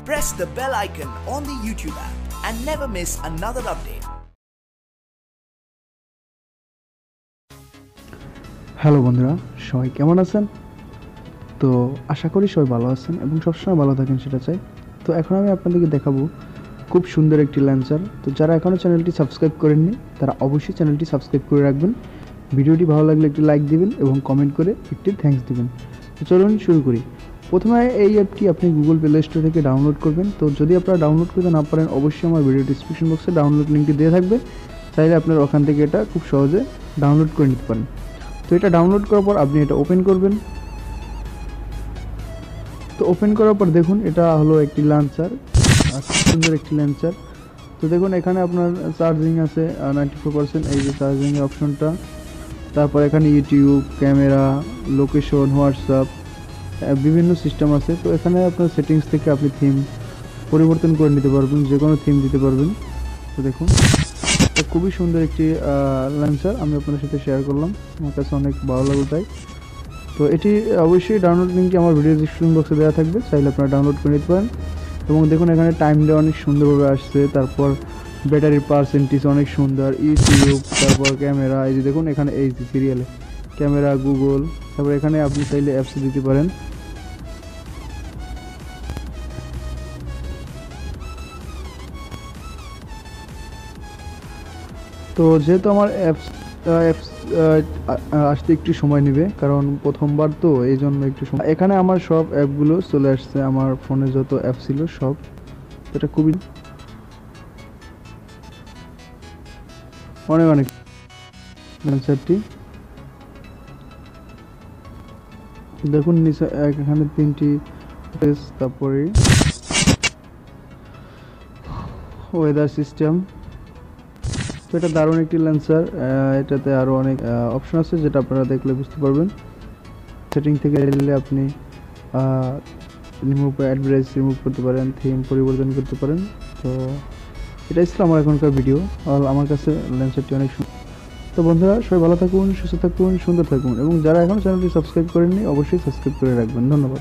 Press the bell icon on the YouTube app and never miss another update. Hello বন্ধুরা, সবাই কেমন আছেন? তো আশা করি সবাই ভালো আছেন এবং সবসময় ভালো থাকেন সেটা চাই। তো এখন আমি আপনাদেরকে দেখাবো খুব সুন্দর একটি ল্যান্সার। তো যারা এখনও চ্যানেলটি সাবস্ক্রাইব করেননি তারা অবশ্যই চ্যানেলটি সাবস্ক্রাইব করে রাখবেন। ভিডিওটি ভালো লাগলে একটি লাইক দিবেন এবং কমেন্ট করে একটি থ্যাঙ্কস দিবেন। তো চলুন শুরু করি। প্রথমে এই অ্যাপটি আপনি গুগল প্লে স্টোর থেকে ডাউনলোড করবেন। তো যদি আপনারা ডাউনলোড করতে না পারেন অবশ্যই আমার ভিডিও ডিসক্রিপশন বক্সে ডাউনলোড লিঙ্কটি দেওয়া থাকবে, চাইলে আপনারা ওখান থেকে এটা খুব সহজে ডাউনলোড করে নিতে পারেন। তো এটা ডাউনলোড করার পর আপনি এটা ওপেন করবেন। তো ওপেন করার পর দেখুন এটা হলো একটি ল্যান্সার, সুন্দর একটি ল্যান্সার। তো দেখুন এখানে আপনার চার্জিং আছে 94%, এই যে চার্জিংয়ের অপশনটা। তারপর এখানে ইউটিউব, ক্যামেরা, লোকেশন, হোয়াটসঅ্যাপ, বিভিন্ন সিস্টেম আছে। তো এখানে আপনার সেটিংস থেকে আপনি থিম পরিবর্তন করে নিতে পারবেন, যে কোনো থিম দিতে পারবেন। তো দেখুন এটা খুবই সুন্দর একটি ল্যান্সার, আমি আপনাদের সাথে শেয়ার করলাম, আমার কাছে অনেক ভালো লাগলো তাই। তো এটি অবশ্যই ডাউনলোড লিঙ্কটি আমার ভিডিও ডিসক্রিপশন বক্সে দেওয়া থাকবে, চাইলে আপনারা ডাউনলোড করে নিতে পারেন। এবং দেখুন এখানে টাইমটা অনেক সুন্দরভাবে আসছে, তারপর ব্যাটারির পার্সেন্টেজ অনেক সুন্দর, ইউটিউব, তারপর ক্যামেরা, এই যে দেখুন এখানে এই যে সিরিয়ালে ক্যামেরা, গুগল, তারপর এখানে আপনি চাইলে অ্যাপস দিতে পারেন। তো যেহেতু আমার অ্যাপস আসতে একটু সময় নেবে, কারণ প্রথমবার তো এই জন্য একটু সময়। এখানে আমার সব অ্যাপগুলো চলে আসছে, আমার ফোনে যত অ্যাপ ছিল সব। এটা খুবই অনেক অনেক ল্যান্সারটি দেখুন নিচে এখানে 3টি পেজ, তারপরে ওয়েদার সিস্টেম। তো এটা দারুণ একটি ল্যান্সার, এটাতে আরও অনেক অপশন আছে যেটা আপনারা দেখলে বুঝতে পারবেন। সেটিং থেকে এলে আপনি অ্যাডভার্টাইজ রিমুভ করতে পারেন, থিম পরিবর্তন করতে পারেন। তো এটাই ছিল আমার এখনকার ভিডিও, আর আমার কাছে ল্যান্সারটি অনেক সুন্দর। তো বন্ধুরা সবাই ভালো থাকুন, সুস্থ থাকুন, সুন্দর থাকুন এবং যারা এখনও চ্যানেলটি সাবস্ক্রাইব করেননি অবশ্যই সাবস্ক্রাইব করে রাখবেন। ধন্যবাদ।